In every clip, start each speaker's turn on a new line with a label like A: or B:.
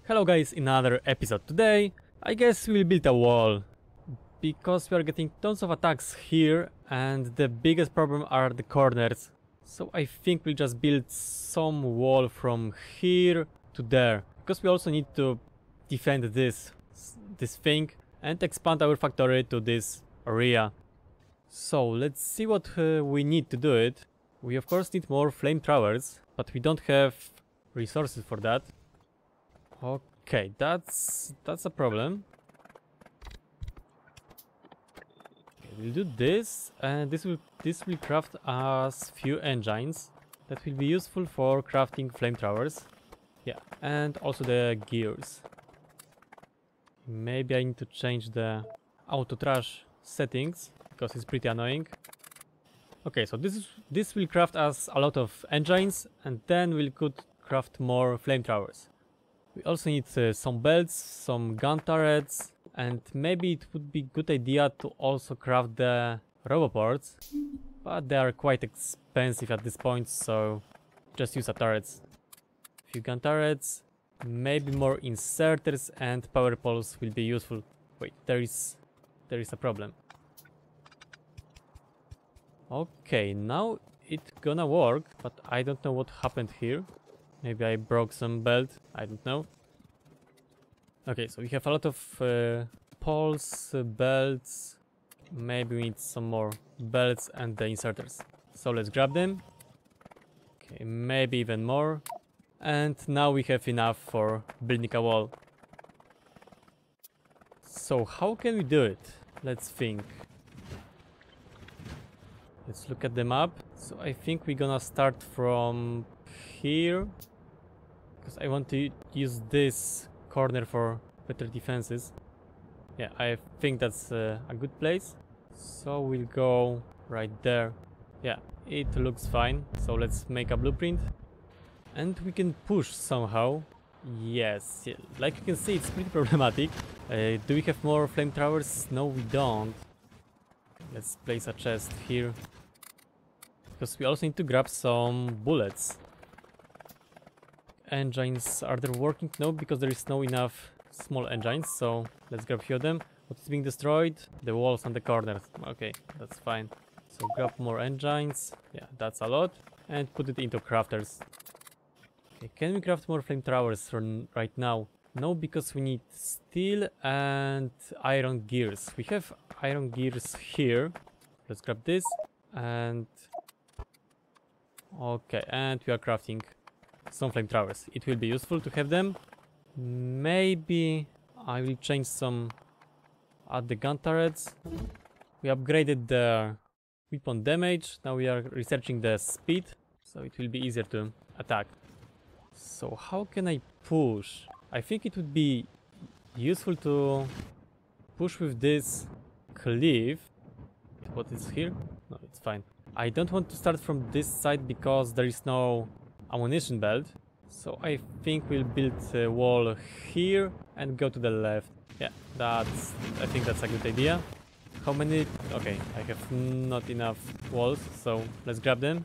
A: Hello guys, in another episode. Today, I guess we'll build a wall. Because we are getting tons of attacks here and the biggest problem are the corners. So I think we'll just build some wall from here to there. Because we also need to defend this thing and expand our factory to this area. So let's see what we need to do it. We of course need more flamethrowers, but we don't have resources for that. Okay, that's a problem. Okay, we'll do this, and this will craft us few engines that will be useful for crafting flamethrowers. Yeah, and also the gears. Maybe I need to change the auto trash settings because it's pretty annoying. Okay, so this will craft us a lot of engines, and then we could craft more flamethrowers. We also need some belts, some gun turrets, and maybe it would be a good idea to also craft the roboports, but they are quite expensive at this point, so just use the turrets. A few gun turrets, maybe more inserters and power poles will be useful. Wait, there is a problem. Okay, now it's gonna work, but I don't know what happened here. Maybe I broke some belt, I don't know. Okay, so we have a lot of poles, belts. Maybe we need some more belts and the inserters. So let's grab them. Okay, maybe even more. And now we have enough for building a wall. So how can we do it? Let's think. Let's look at the map. So I think we're gonna start from here, because I want to use this corner for better defenses. Yeah, I think that's a good place. So we'll go right there. Yeah, it looks fine. So let's make a blueprint. And we can push somehow. Yes, yeah. Like you can see, it's pretty problematic. Do we have more flamethrowers? No, we don't. Let's place a chest here. Because we also need to grab some bullets. Engines, are they working? No, because there is no enough small engines, so let's grab a few of them. What is being destroyed? The walls and the corners. Okay, that's fine. So grab more engines. Yeah, that's a lot. And put it into crafters. Okay, can we craft more flamethrowers right now? No, because we need steel and iron gears. We have iron gears here. Let's grab this. And okay, and we are crafting some flamethrowers. It will be useful to have them. Maybe I will change some at the gun turrets. We upgraded the weapon damage. Now we are researching the speed, so it will be easier to attack. So how can I push? I think it would be useful to push with this cliff. What is here? No, it's fine. I don't want to start from this side because there is no ammunition belt. So I think we'll build a wall here and go to the left. Yeah, I think that's a good idea. How many? Okay, I have not enough walls, so let's grab them.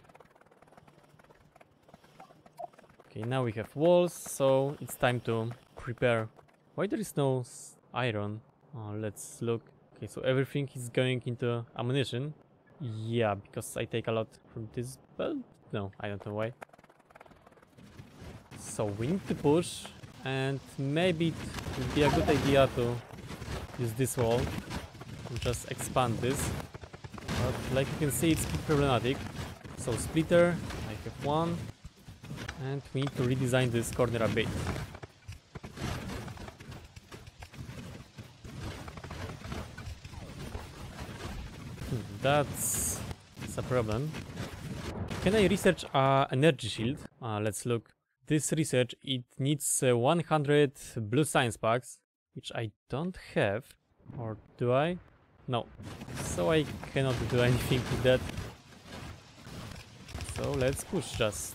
A: Okay, now we have walls, so it's time to prepare. Why there is no iron? Oh, let's look. Okay, so everything is going into ammunition. Yeah, because I take a lot from this belt? No, I don't know why. So we need to push, and maybe it would be a good idea to use this wall and just expand this. But like you can see, it's problematic. So splitter, I have one, and we need to redesign this corner a bit. That's a problem. Can I research energy shield? Let's look. This research, it needs 100 blue science packs, which I don't have. Or do I? No. So I cannot do anything with that. So let's push just.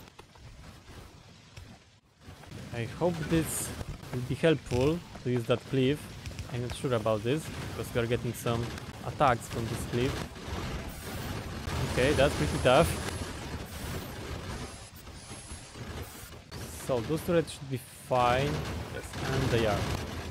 A: I hope this will be helpful to use that cliff. I'm not sure about this, because we are getting some attacks from this cliff. Okay, that's pretty tough. So those turrets should be fine. Yes, and they are.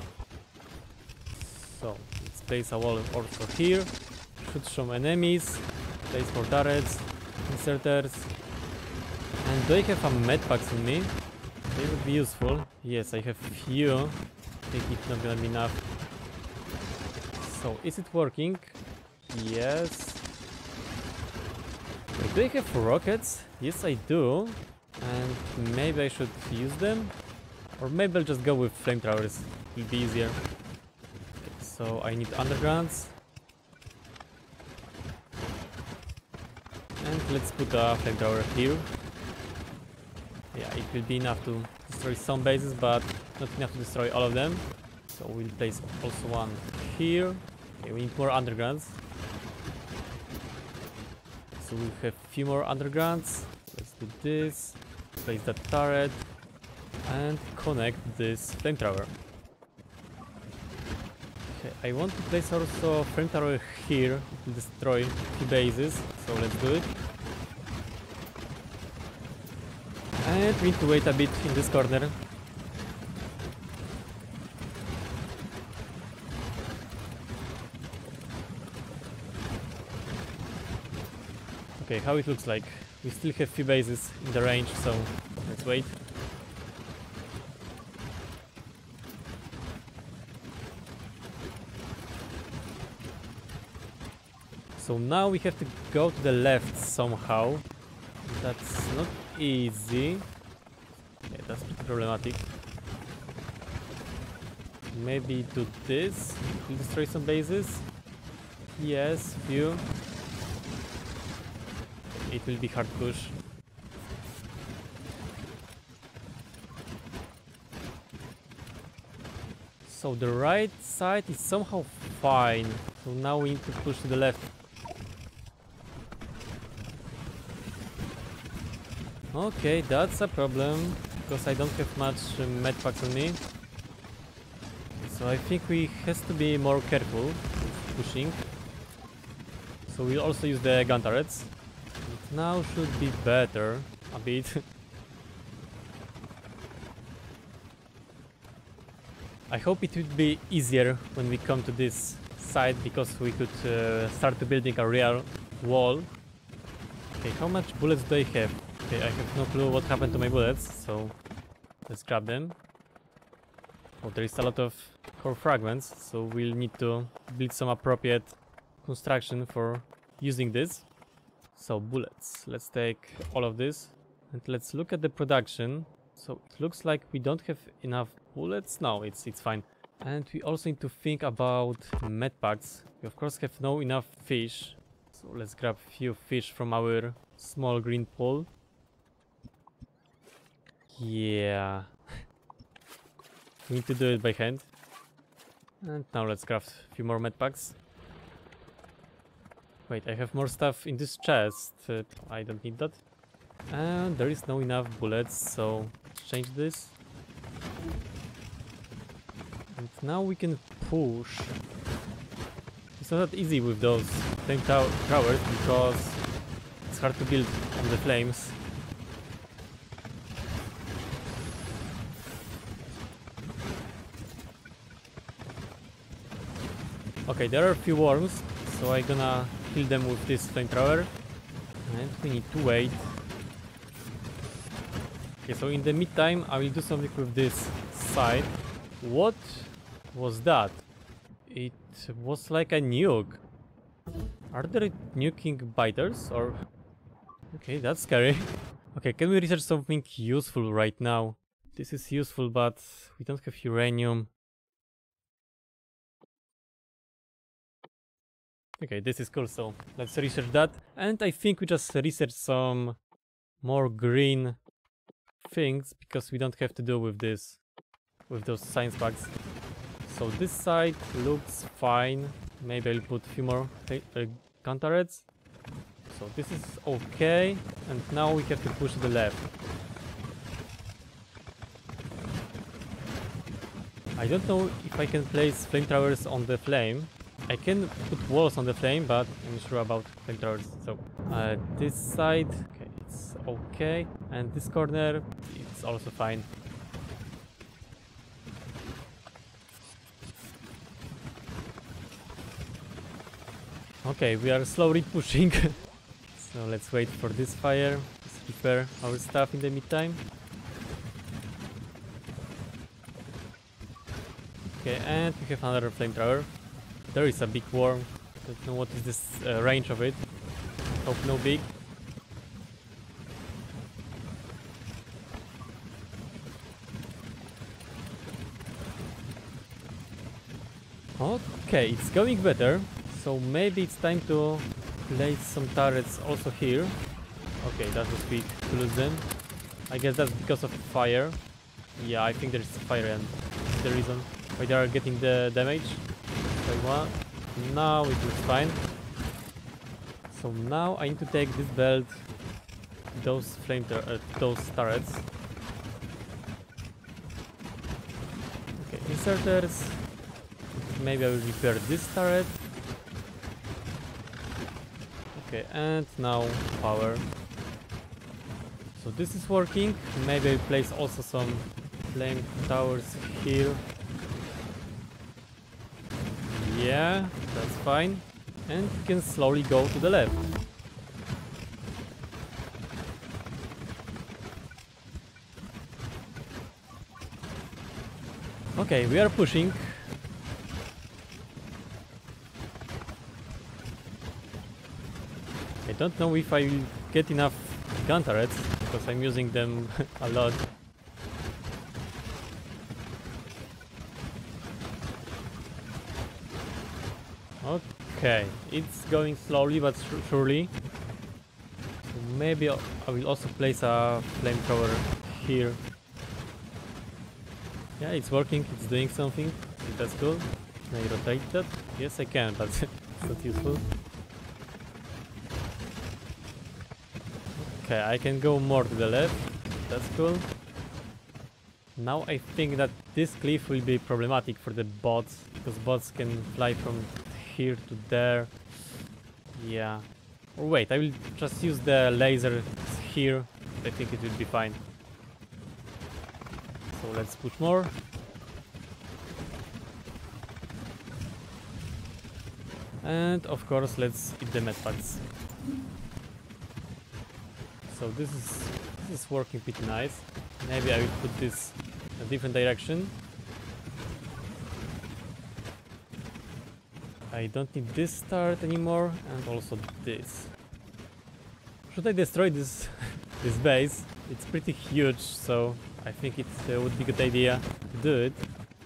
A: So let's place a wall also here. Shoot some enemies. Place more turrets, inserters. And do I have a medpacks on me? They would be useful. Yes, I have few. I think it's not gonna be enough. So is it working? Yes. Wait, do I have rockets? Yes, I do. And maybe I should use them? Or maybe I'll just go with flamethrowers. It'll be easier. Okay, so I need undergrounds. And let's put a flamethrower here. Yeah, it will be enough to destroy some bases, but not enough to destroy all of them. So we'll place also one here. Okay, we need more undergrounds. So we have a few more undergrounds. Let's do this. Place that turret. And connect this flamethrower. Okay, I want to place also a flamethrower here to destroy a few bases. So let's do it. And we need to wait a bit in this corner. Okay, how it looks like. We still have few bases in the range, so let's wait. So now we have to go to the left somehow. That's not easy. Yeah, that's pretty problematic. Maybe do this. We'll destroy some bases. Yes, few. It will be hard push. So the right side is somehow fine. So now we need to push to the left. Okay, that's a problem, because I don't have much medpacks on me. So I think we has to be more careful with pushing. So we'll also use the gun turrets. It now should be better a bit. I hope it would be easier when we come to this side, because we could start building a real wall. Okay, how much bullets do I have? Okay, I have no clue what happened to my bullets, so let's grab them. Oh, there is a lot of core fragments, so we'll need to build some appropriate construction for using this. So bullets, let's take all of this and let's look at the production. So it looks like we don't have enough bullets. No, it's fine. And we also need to think about medpacks. We of course have no enough fish, so let's grab a few fish from our small green pool. Yeah. We need to do it by hand. And now let's craft a few more medpacks. Wait, I have more stuff in this chest. I don't need that. And there is no enough bullets, so let's change this. And now we can push. It's not that easy with those flame towers because it's hard to build on the flames. Okay, there are a few worms, so I'm gonna kill them with this flamethrower. And we need to wait. Okay, so in the meantime, I will do something with this side. What was that? It was like a nuke. Are there nuking biters or... Okay, that's scary. Okay, can we research something useful right now? This is useful, but we don't have uranium. Okay, this is cool, so let's research that. And I think we just research some more green things, because we don't have to do with this, with those science packs. So this side looks fine. Maybe I'll put a few more gun turrets. So this is okay. And now we have to push to the left. I don't know if I can place flamethrowers on the flame. I can put walls on the flame, but I'm not sure about flamethrowers. So this side, okay, it's okay, and this corner, it's also fine. Okay, we are slowly pushing. So let's wait for this fire. Let's repair our stuff in the meantime. Okay, and we have another flamethrower. There is a big worm. Don't know what is this range of it. Hope no big. Okay, it's going better. So maybe it's time to place some turrets also here. Okay, that was quick to lose them. I guess that's because of fire. Yeah, I think there's fire and the reason why they are getting the damage. Now it looks fine. So now I need to take this belt, those those turrets. Okay, inserters. Maybe I will repair this turret. Okay, and now power. So this is working. Maybe I'll place also some flame towers here. Yeah, that's fine. And we can slowly go to the left. Okay, we are pushing. I don't know if I will get enough gun turrets because I'm using them a lot. Okay, it's going slowly but surely. So maybe I will also place a flamethrower here. Yeah, it's working, it's doing something. That's cool. Can I rotate that? Yes, I can, but it's not useful. Okay, I can go more to the left. That's cool. Now I think that this cliff will be problematic for the bots, because bots can fly from here to there. Yeah. Or wait, I will just use the laser here. I think it will be fine. So let's push more. And of course, let's eat the medpacks. So this is working pretty nice. Maybe I will put this in a different direction. I don't need this start anymore, and also this. Should I destroy this this base? It's pretty huge, so I think it would be a good idea to do it.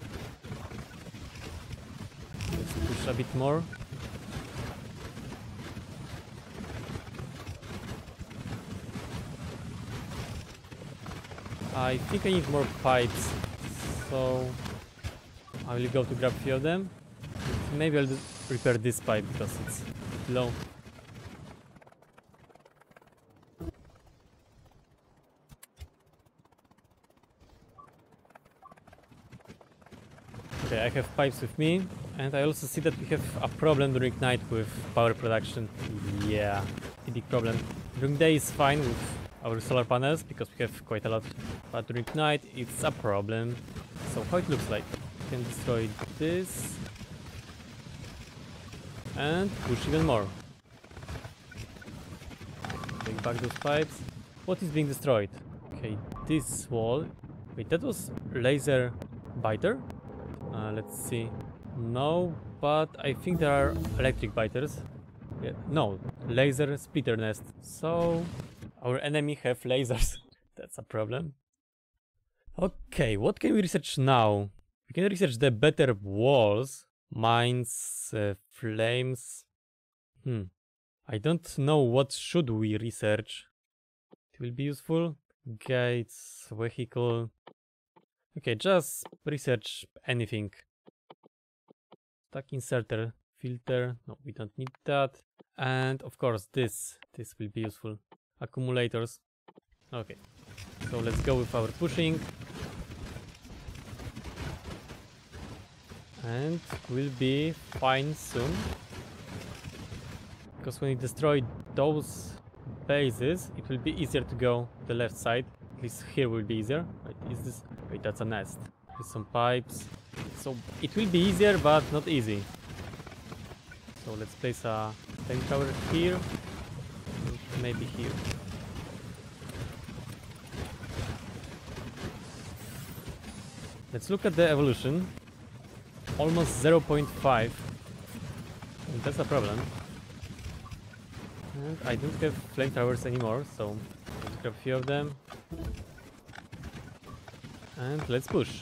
A: Let's push a bit more. I think I need more pipes, so I will go to grab a few of them. Maybe I'll repair this pipe because it's low. Okay, I have pipes with me, and I also see that we have a problem during night with power production. Yeah, a big problem. During day is fine with our solar panels because we have quite a lot, but during night it's a problem. So how it looks like? We can destroy this and push even more. Take back those pipes. What is being destroyed? Okay, this wall. Wait, that was laser biter? Let's see. No, but I think there are electric biters. Yeah, no, laser splitter nest. So our enemy have lasers. That's a problem. Okay, what can we research now? We can research the better walls, mines, flames. I don't know what should we research. It will be useful. Gates, vehicle. Okay, just research anything. Stack inserter, filter. No, we don't need that. And of course this will be useful. Accumulators. Okay, so let's go with our pushing. And we'll be fine soon. Because when we destroy those bases, it will be easier to go the left side. At least here will be easier. Wait, is this? Wait, that's a nest. With some pipes. So it will be easier, but not easy. So let's place a flamethrower here, and maybe here. Let's look at the evolution. Almost 0.5. And that's a problem. And I don't have flamethrowers anymore, so let's grab a few of them. And let's push.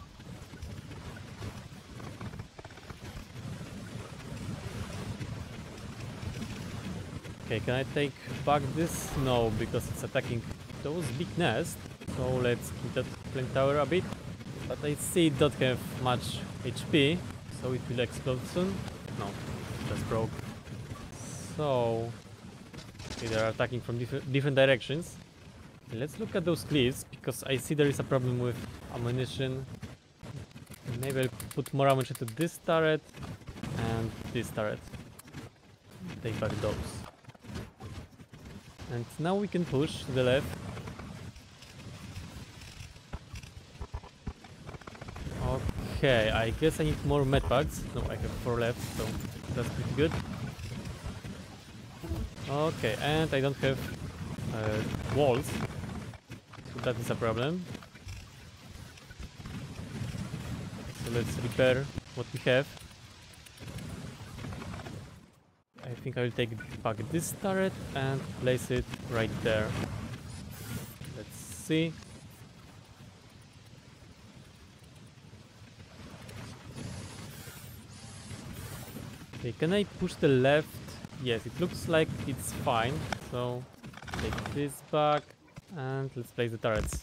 A: Okay, can I take back this? No, because it's attacking those big nests. So let's keep that flamethrower a bit. But I see it don't have much HP, so it will explode soon. No, just broke. So okay, they are attacking from different directions. Okay, let's look at those cliffs, because I see there is a problem with ammunition. Maybe I'll put more ammunition to this turret and this turret. Take back those. And now we can push to the left. Okay, I guess I need more medpacks. No, I have 4 left, so that's pretty good. Okay, and I don't have walls, so that is a problem. So let's repair what we have. I think I will take back this turret and place it right there. Let's see. Okay, can I push the left? Yes, it looks like it's fine. So take this back and let's place the turrets.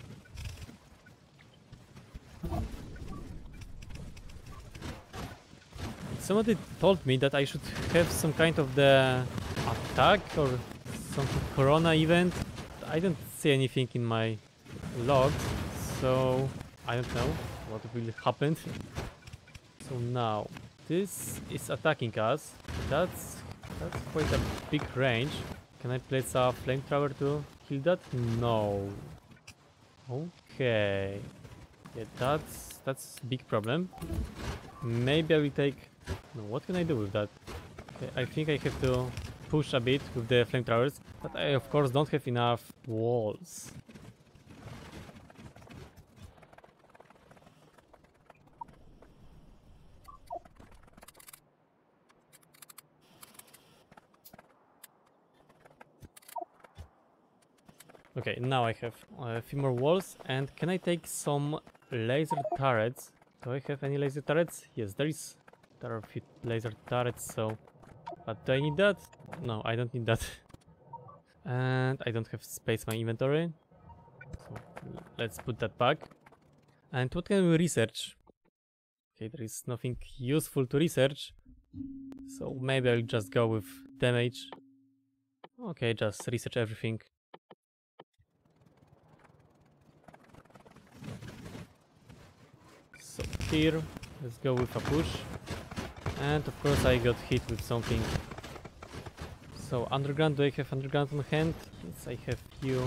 A: Somebody told me that I should have some kind of the attack or some corona event. I don't see anything in my logs, so I don't know what will happen. So now this is attacking us. That's quite a big range. Can I place a flamethrower to kill that? No. Okay. Yeah, that's big problem. Maybe I will take. No, what can I do with that? Okay, I think I have to push a bit with the flamethrowers, but I of course don't have enough walls. Okay, now I have a few more walls, and can I take some laser turrets? Do I have any laser turrets? Yes, there are a few laser turrets, so... But do I need that? No, I don't need that. And I don't have space in my inventory. So let's put that back. And what can we research? Okay, there is nothing useful to research. So maybe I'll just go with damage. Okay, just research everything. So here, let's go with a push. And of course I got hit with something. So underground, do I have underground on hand? Yes, I have few.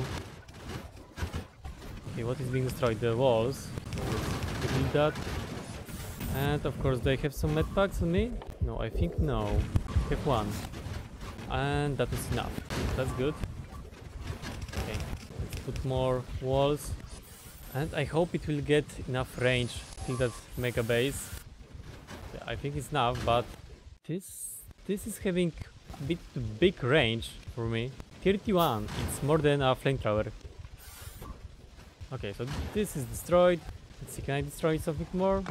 A: Okay, what is being destroyed? The walls. So let's rebuild that. And of course, do I have some medpacks on me? No, I think no. I have one. And that is enough. That's good. Okay, let's put more walls. And I hope it will get enough range. I think that's mega base. Yeah, I think it's enough, but this is having a bit big range for me. 31, it's more than a flamethrower. Okay, so this is destroyed. Let's see, can I destroy something more?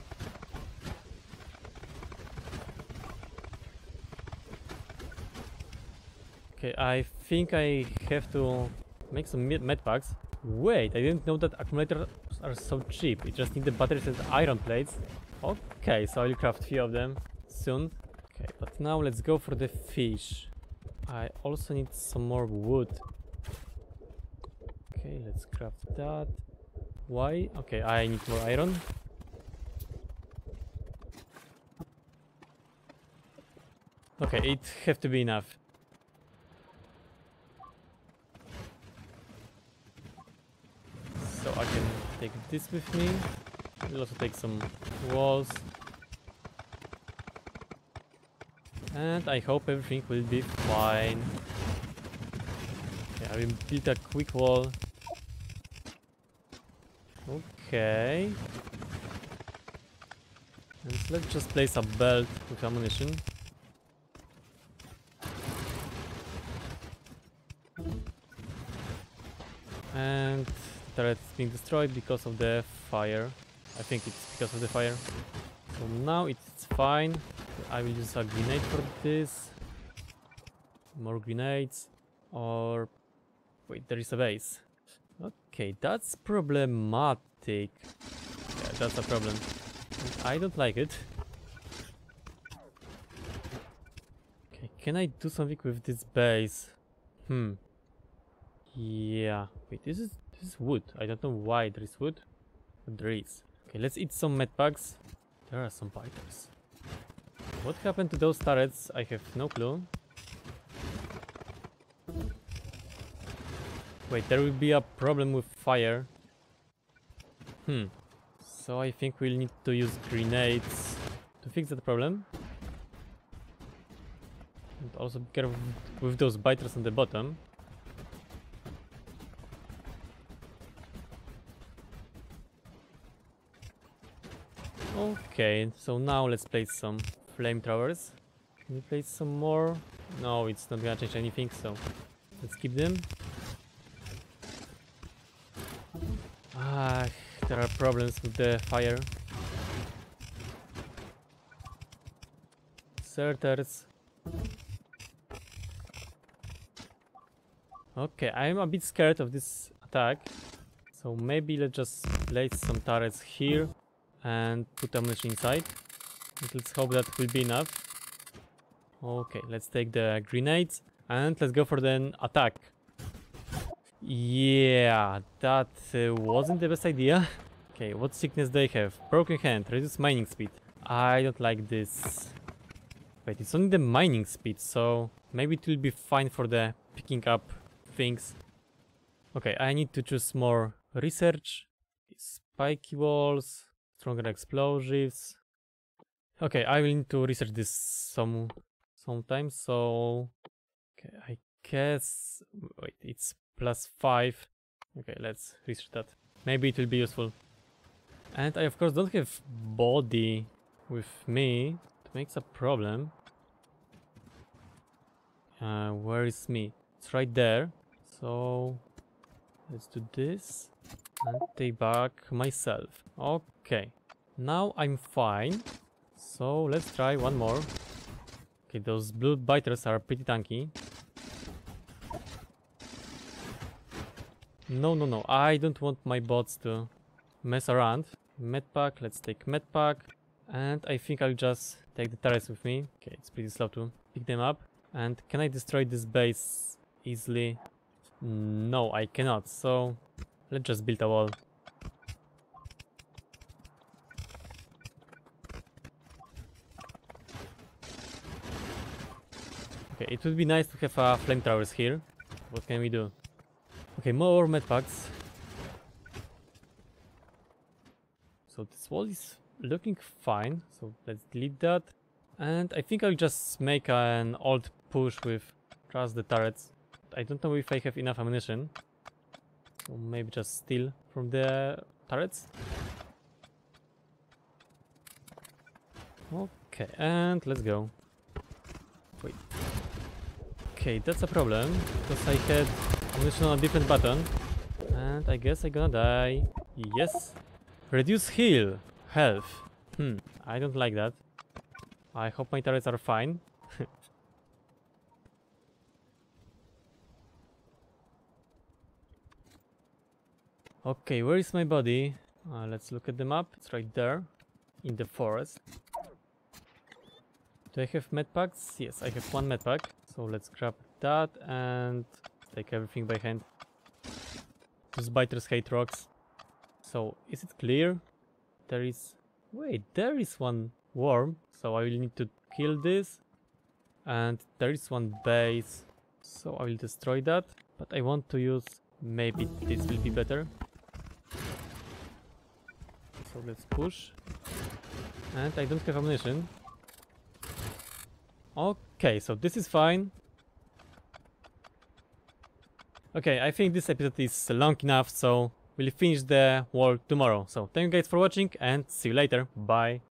A: Okay, I think I have to make some medpacks. Wait, I didn't know that accumulators are so cheap. You just need the batteries and iron plates. Okay, so I'll craft a few of them soon. Okay, but now let's go for the fish. I also need some more wood. Okay, let's craft that. Why? Okay, I need more iron. Okay, it have to be enough. So I can take this with me. I'll also take some walls. And I hope everything will be fine. Okay, I will build a quick wall. Okay. And let's just place a belt with ammunition. And the turret is being destroyed because of the fire. I think it's because of the fire. So now it's fine. I will use a grenade for this. More grenades. Or... wait, there is a base. Okay, that's problematic. Yeah, that's a problem. And I don't like it. Okay, can I do something with this base? Yeah. Wait, this is wood. I don't know why there is wood, but there is. Okay, let's eat some medpacks. There are some biters. What happened to those turrets? I have no clue. Wait, there will be a problem with fire. So I think we'll need to use grenades to fix that problem. And also be careful with those biters on the bottom. Okay, so now let's place some flamethrowers. Can we place some more? No, it's not gonna change anything, so let's keep them. Ah, there are problems with the fire. Deserters. Okay, I'm a bit scared of this attack. So maybe let's just place some turrets here and put ammunition inside. And let's hope that will be enough. Okay, let's take the grenades and let's go for the attack. Yeah, that wasn't the best idea. Okay, what sickness they have? Broken hand, reduce mining speed. I don't like this. Wait, it's only the mining speed, so maybe it will be fine for the picking up things. Okay, I need to choose more research. Spiky walls, stronger explosives. Okay, I will need to research this sometimes, so... okay, I guess... wait, it's +5. Okay, let's research that. Maybe it will be useful. And I of course don't have body with me. It makes a problem. Where is me? It's right there. So let's do this and take back myself. Okay, now I'm fine. So let's try one more. Okay, those blue biters are pretty tanky. No, I don't want my bots to mess around. Medpack, let's take medpack. And I think I'll just take the turrets with me. Okay, it's pretty slow to pick them up. And can I destroy this base easily? No, I cannot. So let's just build a wall. Okay, it would be nice to have flamethrowers here. What can we do? Okay, more medpacks. So this wall is looking fine. So let's delete that. And I think I'll just make an old push with just the turrets. I don't know if I have enough ammunition. So maybe just steal from the turrets. Okay, and let's go. Wait. Okay, that's a problem, because I had ammunition on a different button. And I guess I'm gonna die. Yes. Reduce health. I don't like that. I hope my turrets are fine. Okay, where is my body? Let's look at the map. It's right there, in the forest. Do I have medpacks? Yes, I have one medpack. So let's grab that and take everything by hand. Those biters hate rocks. So, is it clear? There is... wait, there is one worm. So I will need to kill this. And there is one base. So I will destroy that. But I want to use... maybe this will be better. So let's push. And I don't have ammunition. Okay, so this is fine. Okay, I think this episode is long enough, so we'll finish the wall tomorrow. So thank you guys for watching and see you later. Bye.